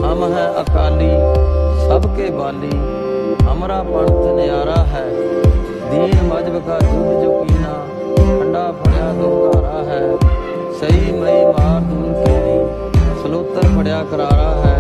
हम है अकाली सबके बाली, हमारा पंथ न्यारा है। दीन मजहब का युद्ध जो कीना, ठंडा फड़िया दुधारा है। सही मई मार दूर केरी, सलोतर फड़िया करारा है।